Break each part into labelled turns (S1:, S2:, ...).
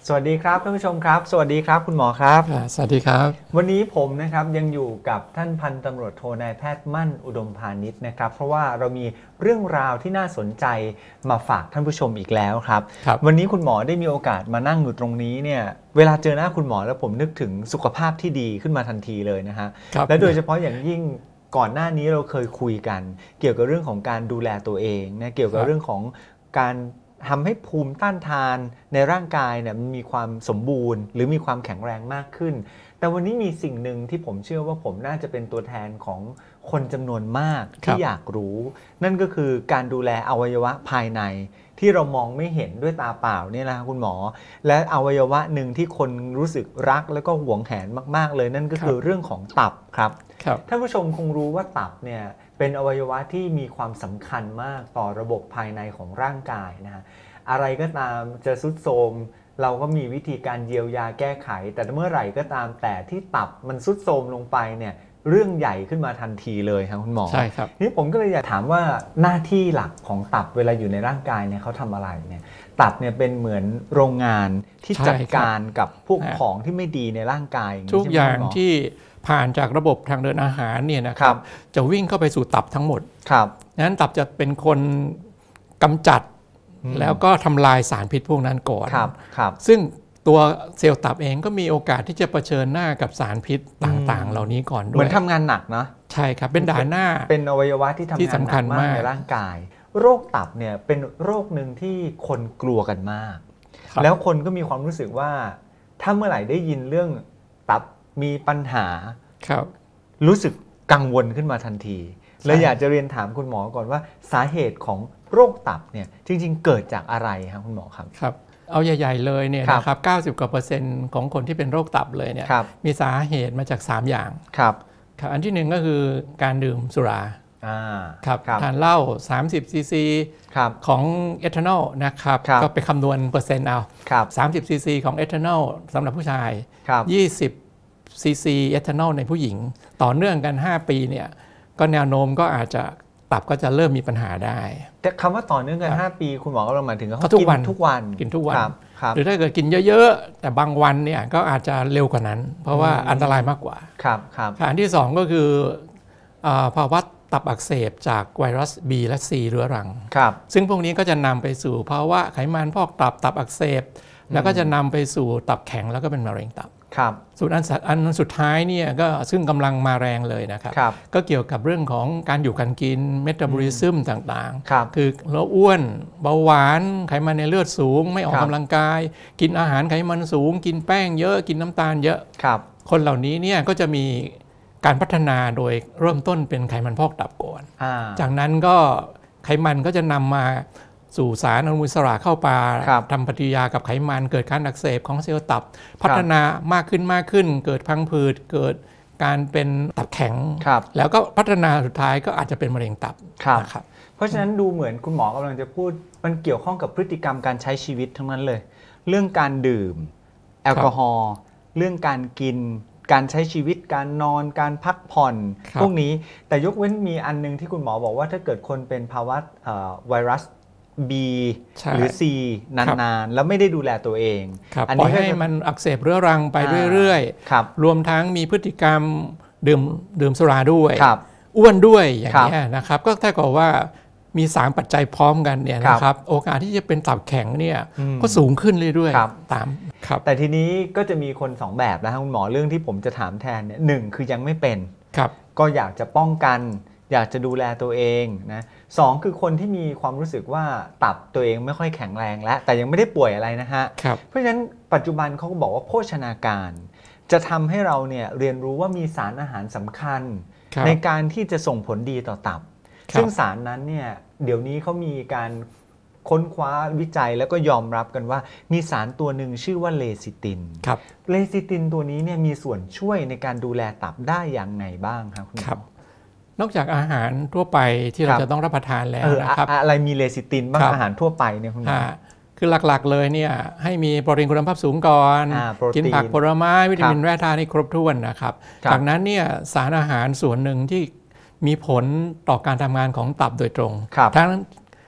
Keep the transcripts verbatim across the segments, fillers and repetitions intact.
S1: สวัสดีครับท่านผู้ชมครับสวัสดีครับคุณหมอครับ
S2: สวัสดีครับ
S1: วันนี้ผมนะครับยังอยู่กับท่านพันตำรวจโทนายแพทย์มั่นอุดมพานิชนะครับเพราะว่าเรามีเรื่องราวที่น่าสนใจมาฝากท่านผู้ชมอีกแล้วครับวันนี้คุณหมอได้มีโอกาสมานั่งอยู่ตรงนี้เนี่ยเวลาเจอหน้าคุณหมอแล้วผมนึกถึงสุขภาพที่ดีขึ้นมาทันทีเลยนะฮะและโดยเฉพาะอย่างยิ่งก่อนหน้านี้เราเคยคุยกันเกี่ยวกับเรื่องของการดูแลตัวเองนะเกี่ยวกับเรื่องของการทำให้ภูมิต้านทานในร่างกายเนี่ยมันมีความสมบูรณ์หรือมีความแข็งแรงมากขึ้นแต่วันนี้มีสิ่งหนึ่งที่ผมเชื่อว่าผมน่าจะเป็นตัวแทนของคนจำนวนมากที่อยากรู้นั่นก็คือการดูแลอวัยวะภายในที่เรามองไม่เห็นด้วยตาเปล่าเนี่ยนะคุณหมอและอวัยวะหนึ่งที่คนรู้สึกรักแล้วก็หวงแหนมากๆเลยนั่นก็คือเรื่องของตับครับท่านผู้ชมคงรู้ว่าตับเนี่ยเป็นอวัยวะที่มีความสำคัญมากต่อระบบภายในของร่างกายนะฮะอะไรก็ตามจะทรุดโทรมเราก็มีวิธีการเยียวยาแก้ไขแต่เมื่อไหร่ก็ตามแต่ที่ตับมันทรุดโทรมลงไปเนี่ยเรื่องใหญ่ขึ้นมาทันทีเลยครับคุณหมอ
S2: ใช่ครับ
S1: นี่ผมก็เลยอยากถามว่าหน้าที่หลักของตับเวลาอยู่ในร่างกายเนี่ยเขาทำอะไรเนี่ยตับเนี่ยเป็นเหมือนโรงงานที่จัดการกับพวกของที่ไม่ดีในร่างกาย
S2: ทุกอย่างที่ผ่านจากระบบทางเดินอาหารเนี่ยนะครับจะวิ่งเข้าไปสู่ตับทั้งหมด
S1: ครับ
S2: นั้นตับจะเป็นคนกำจัดแล้วก็ทำลายสารพิษพวกนั้นก่อน
S1: ครับครับ
S2: ซึ่งตัวเซลล์ตับเองก็มีโอกาสที่จะเผชิญหน้ากับสารพิษต่างๆเหล่านี้ก่อนด้วย
S1: เหมือนทำงานหนักนะ
S2: ใช่ครับเป็นด่านหน้า
S1: เป็นอวัยวะที่ทำงานหนักมากในร่างกายโรคตับเนี่ยเป็นโรคหนึ่งที่คนกลัวกันมากแล้วคนก็มีความรู้สึกว่าถ้าเมื่อไหร่ได้ยินเรื่องตับมีปัญหา
S2: ครับ
S1: รู้สึกกังวลขึ้นมาทันทีเลยอยากจะเรียนถามคุณหมอก่อนว่าสาเหตุของโรคตับเนี่ยจริงๆเกิดจากอะไรครับคุณหมอครับ
S2: ครับเอาใหญ่ๆเลยเนี่ยนะครับเก้าสิบกว่าเปอร์เซ็นต์ของคนที่เป็นโรคตับเลยเนี่ยมีสาเหตุมาจากสามอย่าง
S1: ครับ
S2: อันที่หนึ่งก็คือการดื่มสุราครับทานเหล้าสามสิบซีซีของเอทานอลนะครับก็ไปคำนวณเปอร์เซ็นต์เอาสามสิบซีซีของเอทานอลสำหรับผู้ชายยี่สิบซีซีเอทานอลในผู้หญิงต่อเนื่องกันห้าปีเนี่ยก็แนวโน้มก็อาจจะตับก็จะเริ่มมีปัญหาได้
S1: แต่คำว่าต่อเนื่องกันห้าปีคุณหมอก็หมายถึงเขา
S2: กิน
S1: ทุกวัน
S2: กินทุกวันหรือถ้าเกิดกินเยอะๆแต่บางวันเนี่ยก็อาจจะเร็วกว่านั้นเพราะว่าอันตรายมากกว่า
S1: ครับครับ
S2: อันที่สองก็คือภาวะตับอักเสบจากไวรัส B และ C เรื้อรัง
S1: ครับ
S2: ซึ่งพวกนี้ก็จะนำไปสู่ภาวะไขมันพอกตับตับอักเสบแล้วก็จะนำไปสู่ตับแข็งแล้วก็เป็นมะเร็งตับส่วนอันอันสุดท้ายเนี่ยก็ซึ่งกำลังมาแรงเลยนะครับก็เกี่ยวกับเรื่องของการอยู่การกินเมตาบอลิซึมต่างๆคือเราอ้วนเบาหวานไขมันในเลือดสูงไม่ออกกำลังกายกินอาหารไขมันสูงกินแป้งเยอะกินน้ำตาลเยอะคนเหล่านี้เนี่ยก็จะมีการพัฒนาโดยเริ่มต้นเป็นไขมันพอกตับก่อนจากนั้นก็ไขมันก็จะนำมาสู่สารอนุมูลอิสระเข้าไปทำปฏิกิริยากับไขมันเกิดการอักเสบของเซลล์ตับพัฒนามากขึ้นมากขึ้นเกิดพังผืดเกิดการเป็นตับแข็งแล้วก็พัฒนาสุดท้ายก็อาจจะเป็นมะเร็งตับ
S1: นะครับเพราะฉะนั้นดูเหมือนคุณหมอกำลังจะพูดมันเกี่ยวข้องกับพฤติกรรมการใช้ชีวิตทั้งนั้นเลยเรื่องการดื่มแอลกอฮอล์เรื่องการกินการใช้ชีวิตการนอนการพักผ่อนพวกนี้แต่ยกเว้นมีอันนึงที่คุณหมอบอกว่าถ้าเกิดคนเป็นภาวะไวรัสB หรือ C นานๆแล้วไม่ได้ดูแลตัวเอง
S2: อันนี้ให้มันอักเสบเรื้อรังไปเรื่อยๆรวมทั้งมีพฤติกรรมดื่มดื่มสุราด้วยอ้วนด้วยอย่างนี้นะครับก็เท่ากับว่ามีสามปัจจัยพร้อมกันเนี่ยนะครับโอกาสที่จะเป็นตับแข็งเนี่ยก็สูงขึ้นเรื่อยๆตาม
S1: แต่ทีนี้ก็จะมีคนสองแบบนะคุณหมอเรื่องที่ผมจะถามแทนเนี่ยหนึ่งคือยังไม่เป็นก็อยากจะป้องกันอยากจะดูแลตัวเองนะสองคือคนที่มีความรู้สึกว่าตับตัวเองไม่ค่อยแข็งแรงแล้วแต่ยังไม่ได้ป่วยอะไรนะฮะเพราะฉะนั้นปัจจุบันเขาก็บอกว่าโภชนาการจะทำให้เราเนี่ยเรียนรู้ว่ามีสารอาหารสำคัญในการที่จะส่งผลดีต่อตับซึ่งสารนั้นเนี่ยเดี๋ยวนี้เขามีการค้นคว้าวิจัยแล้วก็ยอมรับกันว่ามีสารตัวหนึ่งชื่อว่าเลซิตินเลซิตินตัวนี้เนี่ยมีส่วนช่วยในการดูแลตับได้อย่างไรบ้างครับคุณหม
S2: อนอกจากอาหารทั่วไปที่เราจะต้องรับประทานแล้วนะครับ
S1: อะไรมีเลซิตินบ้างอาหารทั่วไปเนี่ยคุณหมอ
S2: คือหลักๆเลยเนี่ยให้มีโปรตีนคุณภาพสูงก่อนกินผักผลไม้วิตามินแร่ธาตุให้ครบถ้วนนะครับจากนั้นเนี่ยสารอาหารส่วนหนึ่งที่มีผลต่อการทำงานของตับโดยตรงทั้ง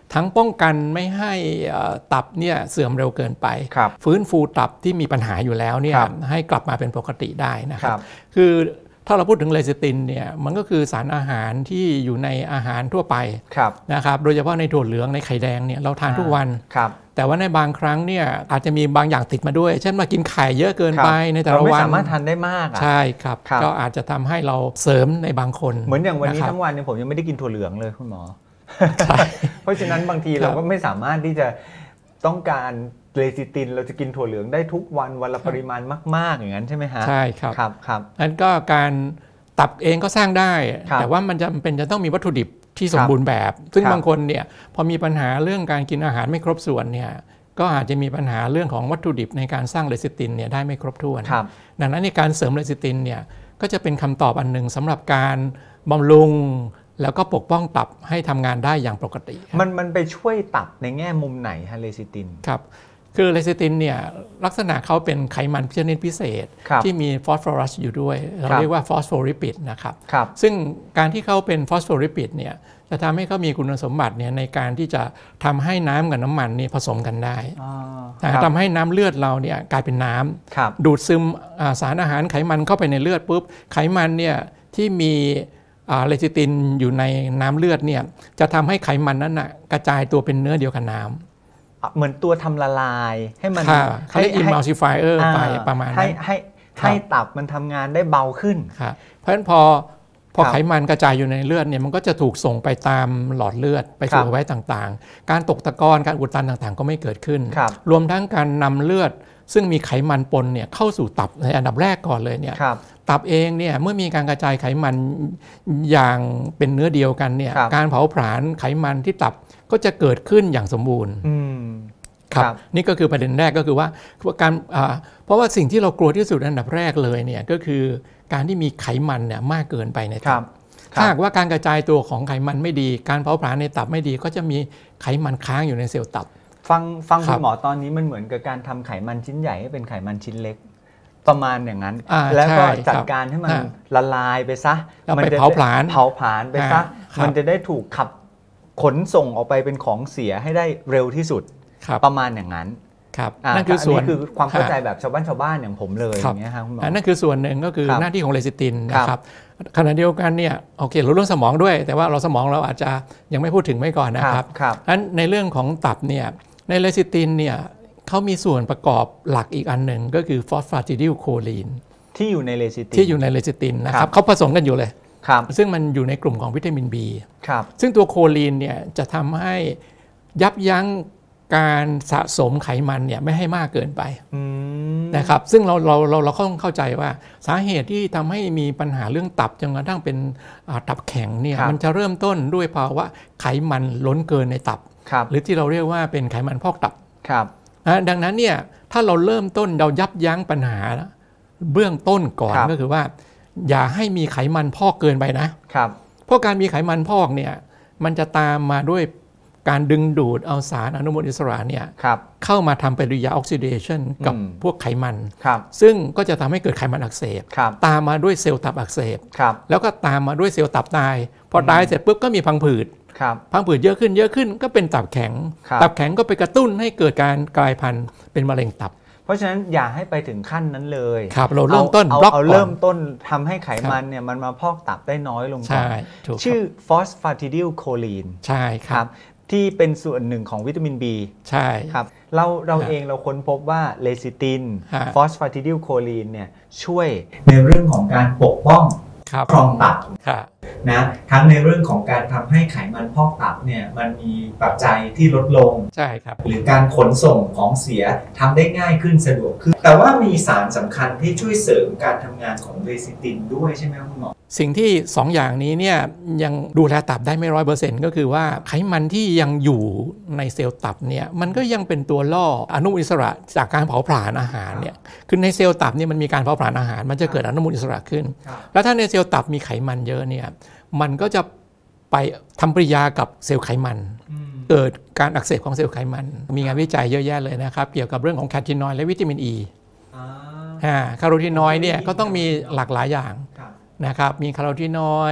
S2: ทั้งป้องกันไม่ให้ตับเนี่ยเสื่อมเร็วเกินไปฟื้นฟูตับที่มีปัญหาอยู่แล้วเนี่ยให้กลับมาเป็นปกติได้นะครับคือถ้าเราพูดถึงเลซิตินเนี่ยมันก็คือสารอาหารที่อยู่ในอาหารทั่วไปนะครับโดยเฉพาะในถั่วเหลืองในไข่แดงเนี่ยเราทานทุกวันแต่ว่าในบางครั้งเนี่ยอาจจะมีบางอย่างติดมาด้วยเช่นมากินไข่เยอะเกินไปในแต่ละวันเราไม่
S1: สามารถทานได้มาก
S2: ใช่ครับก็อาจจะทำให้เราเสริมในบางคน
S1: เหมือนอย่างวันนี้ทั้งวันเนี่ยผมยังไม่ได้กินถั่วเหลืองเลยคุณหมอเพราะฉะนั้นบางทีเราก็ไม่สามารถที่จะต้องการเลซิตินเราจะกินถั่วเหลืองได้ทุกวันวันละปริมาณมากๆอย่างนั้นใช่ไหมฮะ
S2: ใช่ครับ
S1: ครับครับ
S2: นั้นก็การตับเองก็สร้างได้แต่ว่ามันจะเป็นจะต้องมีวัตถุดิบที่สมบูรณ์แบบซึ่งบางคนเนี่ยพอมีปัญหาเรื่องการกินอาหารไม่ครบส่วนเนี่ยก็อาจจะมีปัญหาเรื่องของวัตถุดิบในการสร้างเลซิตินเนี่ยได้ไม่ครบถ้วนดังนั้นในการเสริมเลซิตินเนี่ยก็จะเป็นคำตอบอันหนึ่งสำหรับการบำรุงแล้วก็ปกป้องตับให้ทำงานได้อย่างปกติ
S1: มันมันไปช่วยตับในแง่มุมไหนฮะเลซิติน
S2: ครับคือเลซิตินเนี่ยลักษณะเขาเป็นไขมันชนิดพิเศษที่มีฟอสฟอรัสอยู่ด้วยเราเรียกว่าฟอสโฟลิปิดนะครับซึ่งการที่เขาเป็นฟอสโฟลิปิดเนี่ยจะทำให้เขามีคุณสมบัติเนี่ยในการที่จะทำให้น้ำกับน้ำมันนี่ผสมกันได้ทำให้น้ำเลือดเราเนี่ยกลายเป็นน้ำดูดซึมสารอาหารไขมันเข้าไปในเลือดปุ๊บไขมันเนี่ยที่มีเลซิตินอยู่ในน้ำเลือดเนี่ยจะทำให้ไขมันนั้นนะกระจายตัวเป็นเนื้อเดียวกับน้ำ
S1: เหมือนตัวทำละลายให้มัน
S2: เขาเรียก emulsifier ไปประมาณนั้น
S1: ให้ให้ตับมันทำงานได้เบาขึ้น
S2: เพราะฉะนั้นพอพอไขมันกระจายอยู่ในเลือดเนี่ยมันก็จะถูกส่งไปตามหลอดเลือดไปสู่อวัยวะต่างๆการตกตะกอนการอุดตันต่างๆก็ไม่เกิดขึ้นรวมทั้งการนำเลือดซึ่งมีไขมันปนเนี่ยเข้าสู่ตับในอันดับแรกก่อนเลยเนี่ยตับเองเนี่ยเมื่อมีการกระจายไขมันอย่างเป็นเนื้อเดียวกันเนี่ยการเผาผลาญไขมันที่ตับก็จะเกิดขึ้นอย่างสมบูรณ์ครับนี่ก็คือประเด็นแรกก็คือว่าการเพราะว่าสิ่งที่เรากลัวที่สุดอันดับแรกเลยเนี่ยก็คือการที่มีไขมันเนี่ยมากเกินไปในตับถ้าหากว่าการกระจายตัวของไขมันไม่ดีการเผาผลาญในตับไม่ดีก็จะมีไขมันค้างอยู่ในเซลล์ตับ
S1: ฟังฟังคุณหมอตอนนี้มันเหมือนกับการทำไขมันชิ้นใหญ่ให้เป็นไขมันชิ้นเล็กประมาณอย่างนั้นแล้วก็จัดการให้มันละลายไปซะ
S2: มันจะเผาผลาญ
S1: เผาผลาญไปซะมันจะได้ถูกขับขนส่งออกไปเป็นของเสียให้ได้เร็วที่สุดประมาณอย่างนั้น
S2: ครับ
S1: นั่นคือส่วนคือความเข้าใจแบบชาวบ้านชาวบ้านอย่างผมเลยอย่างเงี้ยครับคุณหมอ
S2: นั่นคือส่วนหนึ่งก็คือหน้าที่ของเลซิตินนะครับขณะเดียวกันเนี่ยโอเคเราเรื่องสมองด้วยแต่ว่าเราสมองเราอาจจะยังไม่พูดถึงไม่ก่อนนะครับนั้นในเรื่องของตับเนี่ยในเลซิตินเนี่ยเขามีส่วนประกอบหลักอีกอันหนึ่งก็คือฟอสฟาติดิลโคลีน
S1: ที่อยู่ในเลซิติน
S2: ที่อยู่ในเลซิตินนะครับเขาผสมกันอยู่เลยซึ่งมันอยู่ในกลุ่มของวิตามิน B ซึ่งตัวโคลีนเนี่ยจะทำให้ยับยั้งการสะสมไขมันเนี่ยไม่ให้มากเกินไปนะครับซึ่งเราเราเราเราต้องเข้าใจว่าสาเหตุที่ทำให้มีปัญหาเรื่องตับจนกระทั่งเป็นตับแข็งเนี่ยมันจะเริ่มต้นด้วยภาวะไขมันล้นเกินในตับหรือที่เราเรียกว่าเป็นไขมันพอกตับดังนั้นเนี่ยถ้าเราเริ่มต้นเรายับยั้งปัญหาเบื้องต้นก่อนก็คือว่าอย่าให้มีไขมันพอกเกินไปนะเพราะการมีไขมันพอกเนี่ยมันจะตามมาด้วยการดึงดูดเอาสารอนุมูลอิสระเนี่ยเข้ามาทำปฏิกิริยาออกซิเดชันกับพวกไขมันซึ่งก็จะทำให้เกิดไขมันอักเสบตามมาด้วยเซลล์ตับอักเสบแล้วก็ตามมาด้วยเซลล์ตับตายพอตายเสร็จปุ๊บก็มีพังผืดพังผืดเยอะขึ้นเยอะขึ้นก็เป็นตับแข็งตับแข็งก็ไปกระตุ้นให้เกิดการกลายพันธุ์เป็นมะเร็งตับ
S1: เพราะฉะนั้นอย่าให้ไปถึงขั้นนั้นเลย
S2: ครับเราเริ่มต้น
S1: บล็อกเอาเริ่มต้นทำให้ไขมันเนี่ยมันมาพอกตับได้น้อยลงก่อนชื่อฟอสฟาติดิลโคลีน
S2: ใช่ครับ
S1: ที่เป็นส่วนหนึ่งของวิตามิน B
S2: ใช่
S1: ครับเราเราเองเราค้นพบว่าเลซิตินฟอสฟาติดิลโคลีนเนี่ยช่วยในเรื่องของการปกป้องครองตับนะทั้งในเรื่องของการทำให้ไขมันพอกตับเนี่ยมันมีปัจจัยที่ลดลง
S2: ใช่ครับ
S1: หรือการขนส่งของเสียทำได้ง่ายขึ้นสะดวกขึ้นแต่ว่ามีสารสำคัญที่ช่วยเสริมการทำงานของเลซิตินด้วยใช่ไหมคุณหมอ
S2: สิ่งที่สองอย่างนี้เนี่ยยังดูแลตับได้ไม่ร้อยเปอร์เซ็นต์ก็คือว่าไขมันที่ยังอยู่ในเซลล์ตับเนี่ยมันก็ยังเป็นตัวล่ออนุมูลอิสระจากการเผาผลาญอาหารเนี่ยคือในเซลล์ตับเนี่ยมันมีการเผาผลาญอาหารมันจะเกิดอนุมูลอิสระขึ้นแล้วถ้าในเซลล์ตับมีไขมันเยอะเนี่ยมันก็จะไปทำปฏิกิริยากับเซลล์ไขมันเกิดการอักเสบของเซลล์ไขมันมีงานวิจัยเยอะแยะเลยนะครับเกี่ยวกับเรื่องของแคโรทีนอยด์และวิตามิน E คาโรทีนอยด์เนี่ยก็ต้องมีหลากหลายอย่างนะครับมีคาโรทีนอยด์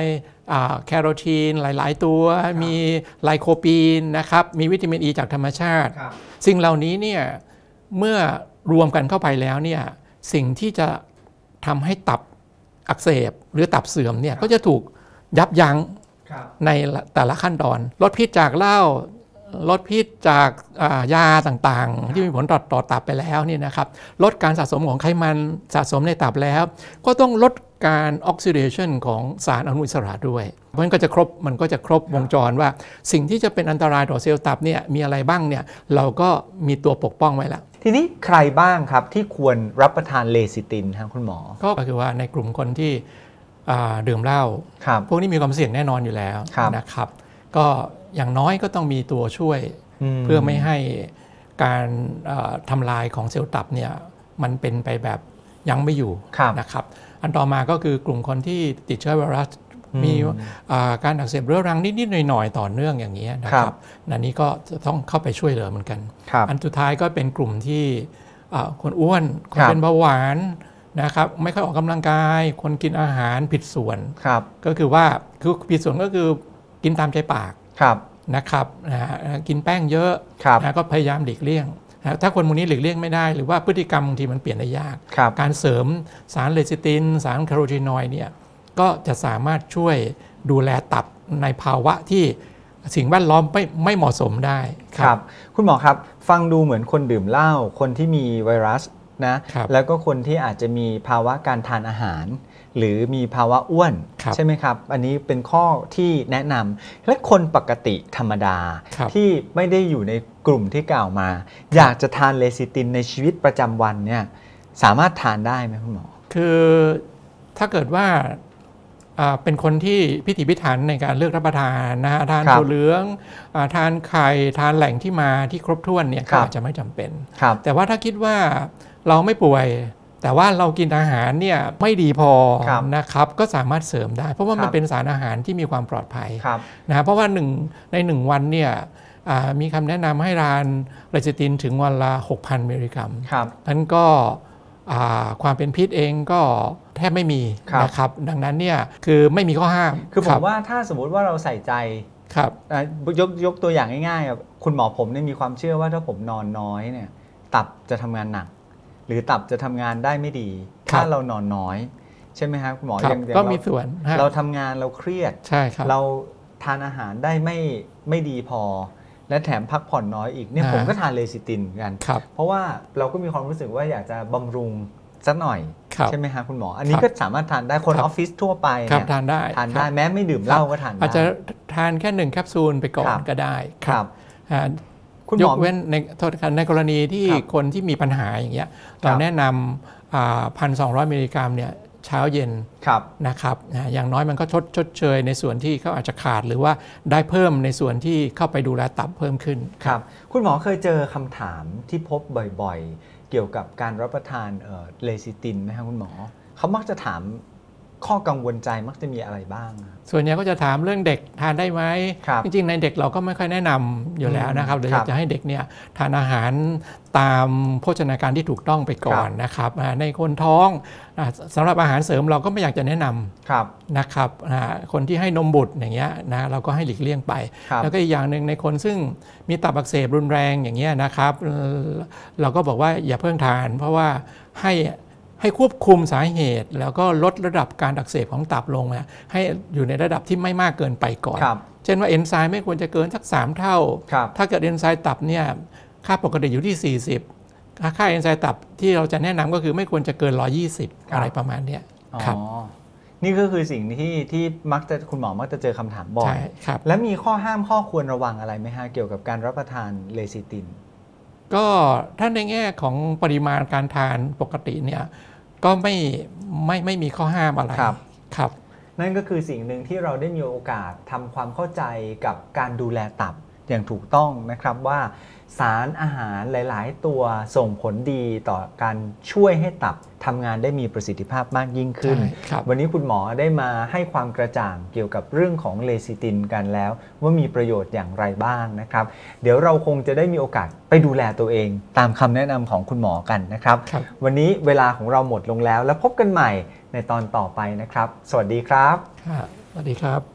S2: แคโรทีนหลายๆตัวมีไลโคปีนนะครับมีวิตามินอ e ีจากธรรมชาติสิ่งเหล่านี้เนี่ยเมื่อรวมกันเข้าไปแล้วเนี่ยสิ่งที่จะทำให้ตับอักเสบหรือตับเสื่อมเนี่ยก็จะถูกยับยั้งในแต่ละขั้นตอนลดพิษจากเหล้าลดพิษจากยาต่างๆที่มีผลต่อต่อตับไปแล้วนี่นะครับลดการสะสมของไขมันสะสมในตับแล้วก็ต้องลดการออกซิเดชันของสารอนุมูลอิสระด้วยมันก็จะครบมันก็จะครบวงจรว่าสิ่งที่จะเป็นอันตรายต่อเซลล์ตับเนี่ยมีอะไรบ้างเนี่ยเราก็มีตัวปกป้องไว้แล้ว
S1: ทีนี้ใครบ้างครับที่ควรรับประทานเลซิตินครับคุณหมอ
S2: ก็คือว่าในกลุ่มคนที่ดื่มเหล้าพวกนี้มีความเสี่ยงแน่นอนอยู่แล้วนะครับก็อย่างน้อยก็ต้องมีตัวช่วยเพื่อไม่ให้การทำลายของเซลล์ตับเนี่ยมันเป็นไปแบบยังไม่อยู่นะครับอันต่อมาก็คือกลุ่มคนที่ติดเชื้อไวรัสมีการอักเสบเรื้อรังนิดๆหน่อยๆต่อเนื่องอย่างนี้นะครับอันนี้ก็จะต้องเข้าไปช่วยเหลือเหมือนกันอันสุดท้ายก็เป็นกลุ่มที่คนอ้วนคนเป็นเบาหวานนะครับไม่ค่อยออกกำลังกายคนกินอาหารผิดส่วนก็คือว่าคือผิดส่วนก็คือกินตามใจปากนะครับกินแป้งเยอะนะก็พยายามหลีกเลี่ยงถ้าคนพวกนี้หลีกเลี่ยงไม่ได้หรือว่าพฤติกรรมบางทีมันเปลี่ยนได้ยากการเสริมสารเลซิตินสารแคโรทีนอยด์เนี่ยก็จะสามารถช่วยดูแลตับในภาวะที่สิ่งแวดล้อมไม่ไม่เหมาะสมได้
S1: ครับคุณหมอครับฟังดูเหมือนคนดื่มเหล้าคนที่มีไวรัสนะแล้วก็คนที่อาจจะมีภาวะการทานอาหารหรือมีภาวะอ้วนใช่ไหมครับอันนี้เป็นข้อที่แนะนำและคนปกติธรรมดาที่ไม่ได้อยู่ในกลุ่มที่กล่าวมาอยากจะทานเลซิตินในชีวิตประจำวันเนี่ยสามารถทานได้ไหมคุณหมอ
S2: คือถ้าเกิดว่าเป็นคนที่พิถีพิถันในการเลือกรับประทานนะทานถั่วเหลืองทานไข่ทานแหล่งที่มาที่ครบถ้วนเนี่ยก็อาจจะไม่จำเป็นแต่ว่าถ้าคิดว่าเราไม่ป่วยแต่ว่าเรากินอาหารเนี่ยไม่ดีพอนะครับก็สามารถเสริมได้เพราะว่ามันเป็นสารอาหารที่มีความปลอดภัยนะเพราะว่าหนึ่งในหนึ่งวันเนี่ยมีคำแนะนำให้ทานเลซิตินถึงวันละ หกพัน มิลลิกรัมนั้นก็ความเป็นพิษเองก็แทบไม่มีนะครับดังนั้นเนี่ยคือไม่มีข้อห้าม
S1: คือผมว่าถ้าสมมุติว่าเราใส่ใจ
S2: ครับ
S1: ยกยกตัวอย่างง่ายๆคุณหมอผมเนี่ยมีความเชื่อว่าถ้าผมนอนน้อยเนี่ยตับจะทำงานหนักหรือตับจะทำงานได้ไม่ดีถ้าเรานอนน้อยใช่ไหมครับคุณหมอ
S2: ยังก็มีส่วน
S1: เราทำงานเราเครียด
S2: ใช่ครับ
S1: เราทานอาหารได้ไม่ไม่ดีพอและแถมพักผ่อนน้อยอีกเนี่ยผมก็ทานเลซิตินกันเพราะว่าเราก็มีความรู้สึกว่าอยากจะบำรุงสักหน่อยใช่ไหมครับคุณหมออันนี้ก็สามารถทานได้คนออฟฟิศทั่วไป
S2: เนี่ยทานได้
S1: ทานได้แม้ไม่ดื่มเหล้าก็ทานได้
S2: อาจจะทานแค่หนึ่งแคปซูลไปก่อนก็ได้ครับยกเว้นในในกรณีที่คนที่มีปัญหาอย่างเงี้ยเราแนะนำพันสองร้อยมิลลิกรัมเนี่ยเช้าเย็นนะครับอย่างน้อยมันก็ชดชดเชยในส่วนที่เขาอาจจะขาดหรือว่าได้เพิ่มในส่วนที่เข้าไปดูแลตับเพิ่มขึ้น
S1: ครับคุณหมอเคยเจอคำถามที่พบบ่อยๆเกี่ยวกับการรับประทานเลซิตินไหมครับคุณหมอเขามักจะถามข้อกังวลใจมักจะมีอะไรบ้าง
S2: ส่วนใหญ่ก็จะถามเรื่องเด็กทานได้ไหมจริงๆในเด็กเราก็ไม่ค่อยแนะนำอยู่แล้วนะครับเราอยากจะให้เด็กเนี่ยทานอาหารตามโภชนาการที่ถูกต้องไปก่อนนะครับในคนท้องสำหรับอาหารเสริมเราก็ไม่อยากจะแนะนำนะครับคนที่ให้นมบุตรอย่างเงี้ยนะเราก็ให้หลีกเลี่ยงไปแล้วก็อีกอย่างหนึ่งในคนซึ่งมีตับอักเสบรุนแรงอย่างเงี้ยนะครับเราก็บอกว่าอย่าเพิ่งทานเพราะว่าให้ให้ควบคุมสาเหตุแล้วก็ลดระดับการอักเสบของตับลงนะให้อยู่ในระดับที่ไม่มากเกินไปก่อนเช่นว่าเอนไซม์ไม่ควรจะเกินสักสามเท่าถ้าเกิดเอนไซม์ตับเนี่ยค่าปกติอยู่ที่สี่สิบค่าเอนไซม์ตับที่เราจะแนะนำก็คือไม่ควรจะเกินหนึ่งร้อยยี่สิบอะไรประมาณนี้ครับ
S1: นี่ก็คือสิ่งที่ที่มักจะคุณหมอมักจะเจอคำถามบ่อยและมีข้อห้ามข้อควรระวังอะไรไหมฮะเกี่ยวกับการรับประทานเลซิติน
S2: ก็ถ้าในแง่ของปริมาณการทานปกติเนี่ยก็ไม่ไม่ไม่มีข้อห้ามอะไร
S1: ครับ
S2: ครับ
S1: นั่นก็คือสิ่งหนึ่งที่เราได้มีโอกาสทำความเข้าใจกับการดูแลตับอย่างถูกต้องนะครับว่าสารอาหารหลายๆตัวส่งผลดีต่อการช่วยให้ตับทำงานได้มีประสิทธิภาพมากยิ่งขึ้นวันนี้คุณหมอได้มาให้ความกระจ่างเกี่ยวกับเรื่องของเลซิตินกันแล้วว่ามีประโยชน์อย่างไรบ้างนะครับเดี๋ยวเราคงจะได้มีโอกาสไปดูแลตัวเองตามคำแนะนำของคุณหมอกันนะครับวันนี้เวลาของเราหมดลงแล้วแล้วพบกันใหม่ในตอนต่อไปนะครับสวัสดีครับ
S2: สวัสดีครับ